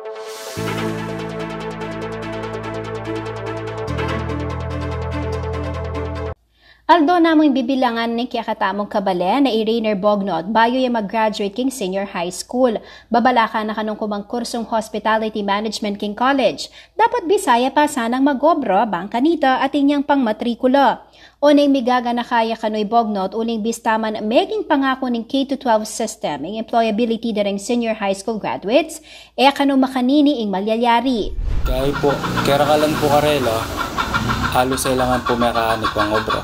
Aldo namang bibilangan ni kiyakatamong kabalen na Rainer Bognod bayo yung mag-graduate king senior high school. Babalaka na kanong kumang kursong Hospitality Management king college. Dapat Bisaya pa sanang magobro bang kanita at inyang pangmatrikula. O nang migaga na kaya kanoy Bognod uling bistaman maging pangako ng K-12 system ng employability dareng senior high school graduates kano makanini ing malyayari. Kaya po, kerakalan po karela, halos kailangan po mekanik ang obra.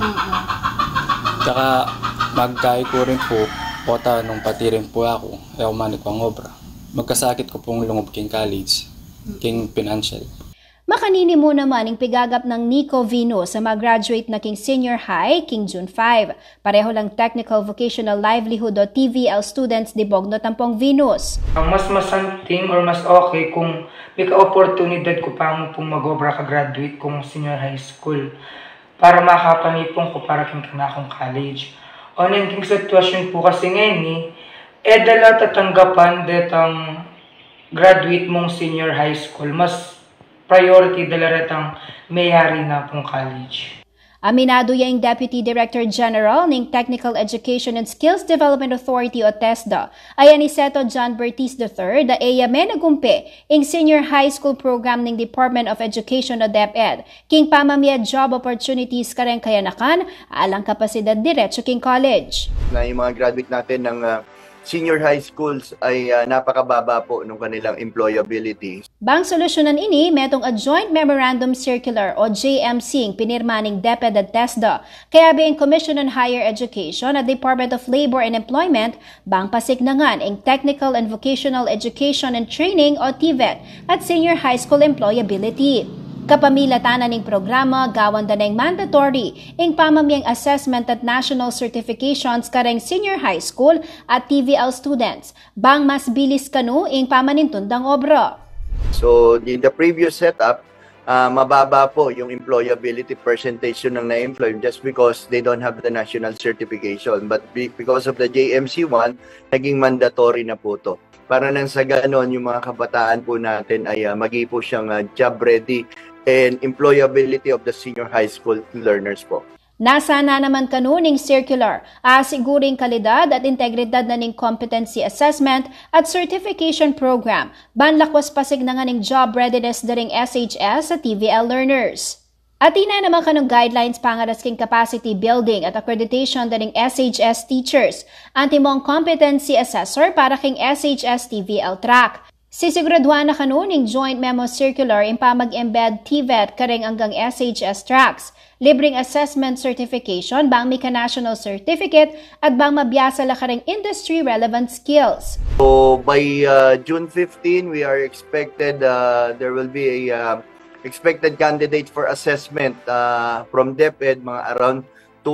Tsaka magkaya ko rin po, pota nung pati rin po ako, manik ang obra. Magkasakit ko pong lungob king college, king financial. Makanini mo naman ang pigagap ng Nico Vino sa mag-graduate na king senior high, king June 5. Pareho lang Technical Vocational Livelihood o TVL students di Bognod tampong Venus. Mas masanting or mas okay kung may ka-oportunidad ko pa pong mag-obra ka-graduate kong senior high school para makapanipong ko para king kanakong college. O nanging sitwasyon po kasi ngayon dala tatanggapan detang graduate mong senior high school, mas priority dala retang mayari na pong college. Aminado yung Deputy Director General ng Technical Education and Skills Development Authority o TESDA, ay Aniceto John Bertis III, da may nagumpi ang senior high school program ng Department of Education o DepEd, king pamamia job opportunities kareng kayanakan, alang kapasidad diretso king college. Na yung mga graduate natin ng senior high schools ay napakababa po nung kanilang employability. Bang solusyonan ini, metong a Joint Memorandum Circular o JMC pinirma ng DepEd at TESDA. Kaya ang Commission on Higher Education at Department of Labor and Employment bang pasignangan ang Technical and Vocational Education and Training o TVET at Senior High School Employability. Kapamilatanan ng programa, gawan da ng mandatory ang pamamiyang assessment at national certifications kareng senior high school at TVL students. Bang mas bilis kanu ang pamanintundang obra. So, in the previous setup, mababa po yung employability percentage ng na-employ just because they don't have the national certification. But because of the JMC1, naging mandatory na po to. Para nang sa ganon, yung mga kabataan po natin ay magi po siyang job ready and employability of the senior high school learners po. Nasa na naman kanuning circular, asiguring kalidad at integridad na ning competency assessment at certification program, banlakwas pasignangan ng job readiness daring SHS sa TVL learners. At ina naman kanong guidelines pangaras king capacity building at accreditation daring SHS teachers, antimong competency assessor para king SHS TVL track. Sisiguraduhan na kanuning Joint Memo Circular in pamag-embed TVET kareng hanggang SHS tracks, libreng assessment certification bang may ka-national certificate at bang mabiyasa la kareng industry-relevant skills. So by June 15, we are expected, there will be a expected candidate for assessment from DepEd, mga around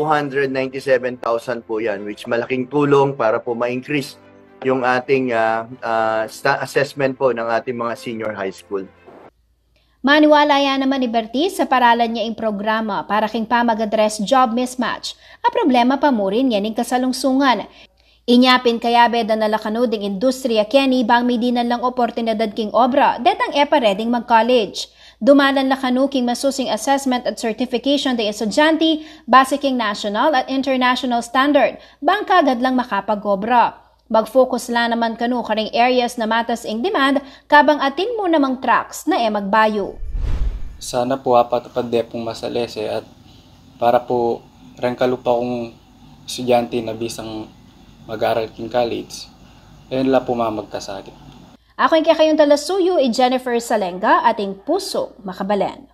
297,000 po yan, which malaking tulong para po ma-increase yung ating assessment po ng ating mga senior high school. Maniwala yan naman ni Bertis sa paralan niya ang programa para king pamag-address job mismatch. A problema pa mo rin yan ang kasalungsungan. Inyapin kaya beda na lakanoding industriya keni bang may dinan lang oportunidad king obra, detang pareding mag-college. Dumanan lakano king masusing assessment at certification de estudyante, base king national at international standard, bang kagad lang makapag-obra. Mag-focus lang naman kanu karing areas na matas ing demand, kabang atin mo namang tracks na magbayo. Sana po apatupad pong masalese at para po rengkalo pa kong estudyante na bisang mag-aral king college, ayun lang po magkasakit. Ako yung kayong talasuyo, Jennifer Salenga, ating puso makabalen.